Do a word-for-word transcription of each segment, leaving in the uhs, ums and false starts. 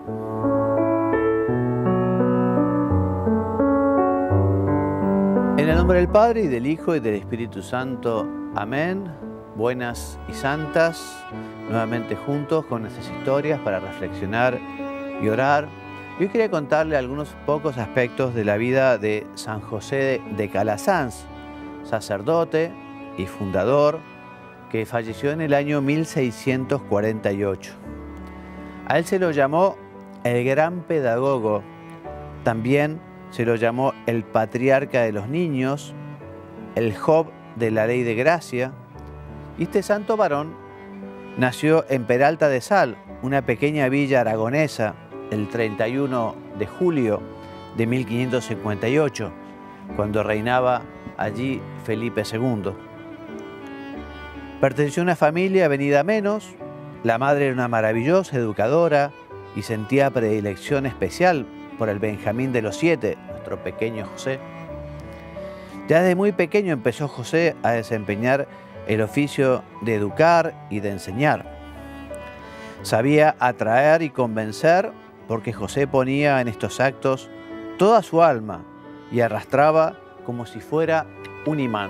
En el nombre del Padre, y del Hijo, y del Espíritu Santo. Amén. Buenas y santas, nuevamente juntos con nuestras historias para reflexionar y orar. Yo quería contarle algunos pocos aspectos de la vida de San José de Calasanz, sacerdote y fundador, que falleció en el año mil seiscientos cuarenta y ocho. A él se lo llamó el gran pedagogo, también se lo llamó el patriarca de los niños, el Job de la ley de gracia. Y este santo varón nació en Peralta de Sal, una pequeña villa aragonesa, el treinta y uno de julio de mil quinientos cincuenta y ocho, cuando reinaba allí Felipe segundo. Perteneció a una familia venida a menos. La madre era una maravillosa educadora y sentía predilección especial por el Benjamín de los siete, nuestro pequeño José. Ya desde muy pequeño empezó José a desempeñar el oficio de educar y de enseñar. Sabía atraer y convencer porque José ponía en estos actos toda su alma y arrastraba como si fuera un imán.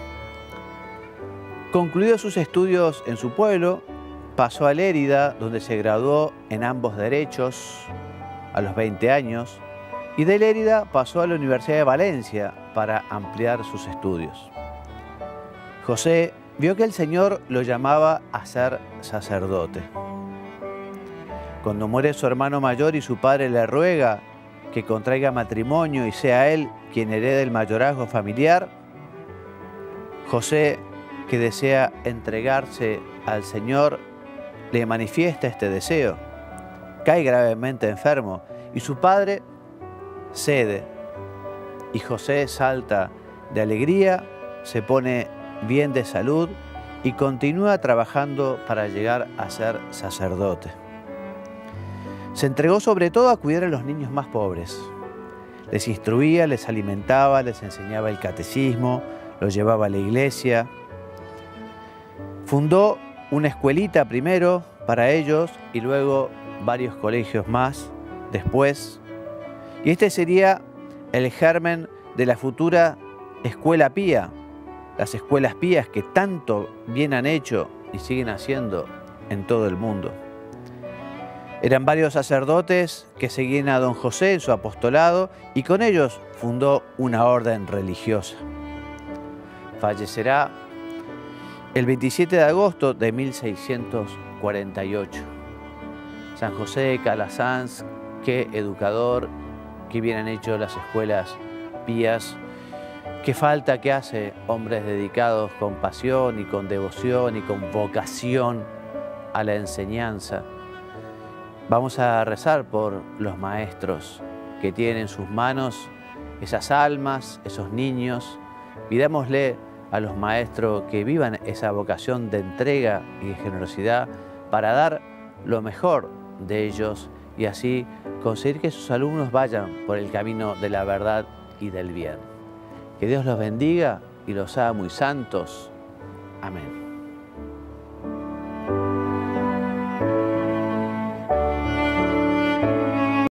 Concluidos sus estudios en su pueblo, pasó a Lérida, donde se graduó en ambos derechos a los veinte años, y de Lérida pasó a la Universidad de Valencia para ampliar sus estudios. José vio que el Señor lo llamaba a ser sacerdote. Cuando muere su hermano mayor y su padre le ruega que contraiga matrimonio y sea él quien herede el mayorazgo familiar, José, que desea entregarse al Señor, le manifiesta este deseo. Cae gravemente enfermo y su padre cede. Y José salta de alegría, se pone bien de salud y continúa trabajando para llegar a ser sacerdote. Se entregó sobre todo a cuidar a los niños más pobres. Les instruía, les alimentaba, les enseñaba el catecismo, los llevaba a la iglesia. Fundó una escuelita primero para ellos y luego varios colegios más después. Y este sería el germen de la futura escuela pía, las escuelas pías que tanto bien han hecho y siguen haciendo en todo el mundo. Eran varios sacerdotes que seguían a don José en su apostolado y con ellos fundó una orden religiosa. Fallecerá el veintisiete de agosto de mil seiscientos cuarenta y ocho. San José de Calasanz, qué educador, qué bien han hecho las escuelas pías, qué falta que hace hombres dedicados con pasión y con devoción y con vocación a la enseñanza. Vamos a rezar por los maestros que tienen en sus manos esas almas, esos niños. Pidámosle a los maestros que vivan esa vocación de entrega y de generosidad para dar lo mejor de ellos y así conseguir que sus alumnos vayan por el camino de la verdad y del bien. Que Dios los bendiga y los haga muy santos. Amén.